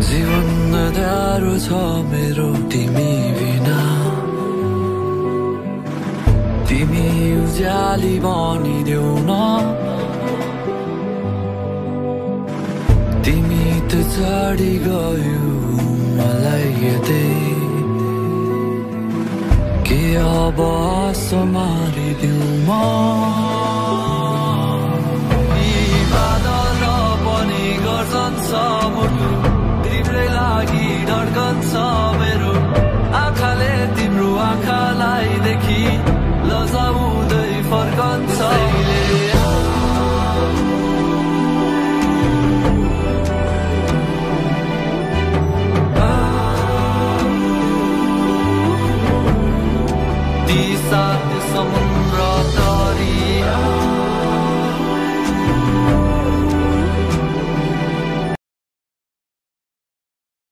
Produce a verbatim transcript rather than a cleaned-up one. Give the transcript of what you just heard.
जीवन अँध्यारो छ मेरो तिमी बिना, तिमी उज्याली बनिदेऊ न, तिमी त चढी गयो मलाई यतै, के अब आशा मारिदेऊ म। यी बादल पनि गर्छन् समुद्र